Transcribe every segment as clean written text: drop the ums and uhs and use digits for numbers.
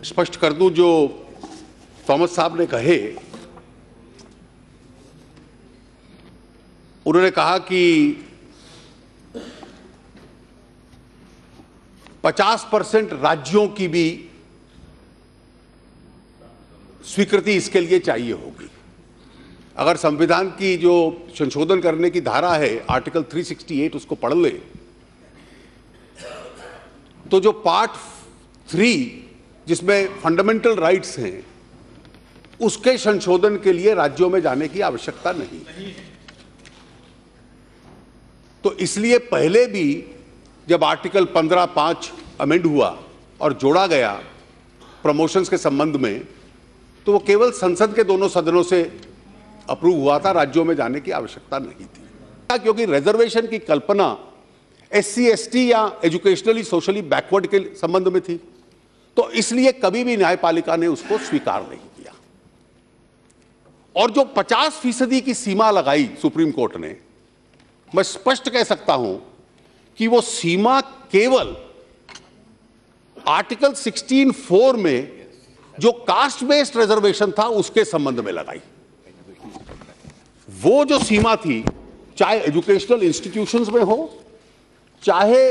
स्पष्ट कर दूं, जो थॉमस साहब ने कहे, उन्होंने कहा कि 50% राज्यों की भी स्वीकृति इसके लिए चाहिए होगी। अगर संविधान की जो संशोधन करने की धारा है आर्टिकल 368 उसको पढ़ ले तो जो पार्ट 3 जिसमें फंडामेंटल राइट्स हैं उसके संशोधन के लिए राज्यों में जाने की आवश्यकता नहीं। तो इसलिए पहले भी जब आर्टिकल 15(5) अमेंड हुआ और जोड़ा गया प्रमोशंस के संबंध में, तो वो केवल संसद के दोनों सदनों से अप्रूव हुआ था, राज्यों में जाने की आवश्यकता नहीं थी। क्योंकि रिजर्वेशन की कल्पना SC ST या एजुकेशनली सोशली बैकवर्ड के संबंध में थी, तो इसलिए कभी भी न्यायपालिका ने उसको स्वीकार नहीं किया। और जो 50% की सीमा लगाई सुप्रीम कोर्ट ने, मैं स्पष्ट कह सकता हूं कि वो सीमा केवल आर्टिकल 16(4) में जो कास्ट बेस्ड रिजर्वेशन था उसके संबंध में लगाई। वो जो सीमा थी, चाहे एजुकेशनल इंस्टीट्यूशंस में हो, चाहे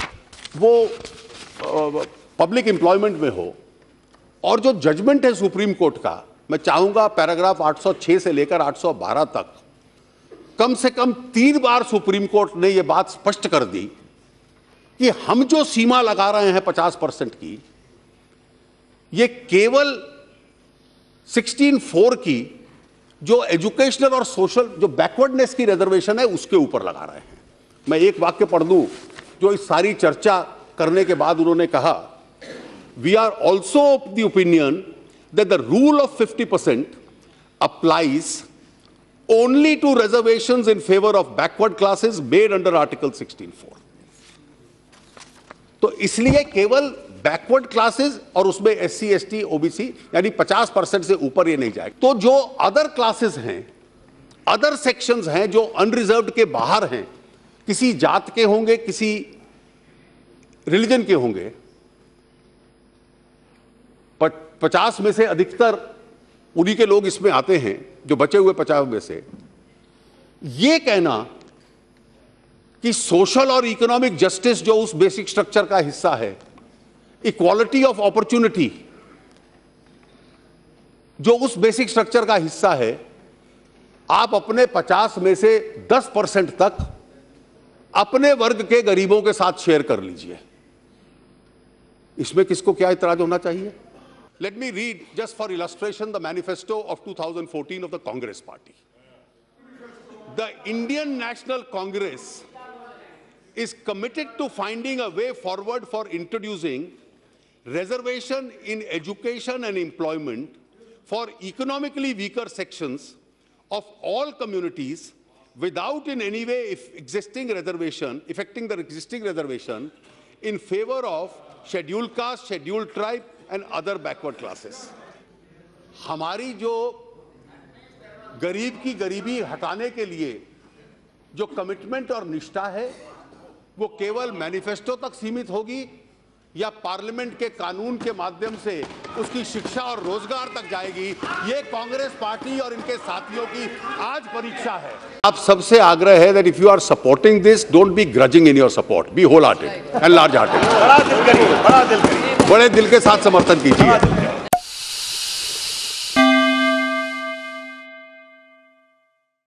वो पब्लिक एम्प्लॉयमेंट में हो, और जो जजमेंट है सुप्रीम कोर्ट का, मैं चाहूंगा पैराग्राफ 806 से लेकर 812 तक कम से कम 3 बार सुप्रीम कोर्ट ने यह बात स्पष्ट कर दी कि हम जो सीमा लगा रहे हैं 50% की, ये केवल 16(4) की जो एजुकेशनल और सोशल जो बैकवर्डनेस की रिजर्वेशन है उसके ऊपर लगा रहे हैं। मैं एक वाक्य पढ़ दूं जो इस सारी चर्चा करने के बाद उन्होंने कहा, we are also of the opinion that the rule of 50% applies only to reservations in favor of backward classes made under article 16(4). तो इसलिए केवल बैकवर्ड क्लासेस और उसमें SC ST OBC यानी 50% से ऊपर ये नहीं जाएगा। तो जो अदर क्लासेस हैं, अदर सेक्शंस हैं जो अनरिजर्व्ड के बाहर हैं, किसी जात के होंगे, किसी रिलीजन के होंगे, 50 में से अधिकतर उन्हीं के लोग इसमें आते हैं, जो बचे हुए 50 में से। ये कहना कि सोशल और इकोनॉमिक जस्टिस जो उस बेसिक स्ट्रक्चर का हिस्सा है, इक्वालिटी ऑफ अपॉर्चुनिटी जो उस बेसिक स्ट्रक्चर का हिस्सा है, आप अपने 50 में से 10% तक अपने वर्ग के गरीबों के साथ शेयर कर लीजिए। इसमें किसको क्या इतराज होना चाहिए? Let me read, just for illustration, the manifesto of 2014 of the Congress Party. The Indian National Congress is committed to finding a way forward for introducing reservation in education and employment for economically weaker sections of all communities without in any way affecting the existing reservation in favor of scheduled caste, scheduled tribe and other backward classes. हमारी जो गरीब की गरीबी हटाने के लिए जो commitment और निष्ठा है वो केवल मैनिफेस्टो तक सीमित होगी या पार्लियामेंट के कानून के माध्यम से उसकी शिक्षा और रोजगार तक जाएगी? ये कांग्रेस पार्टी और इनके साथियों की आज परीक्षा है। आप सबसे आग्रह है that if you are supporting this, don't be grudging in your support, be wholehearted and large-hearted। बड़े दिल के साथ समर्थन कीजिए।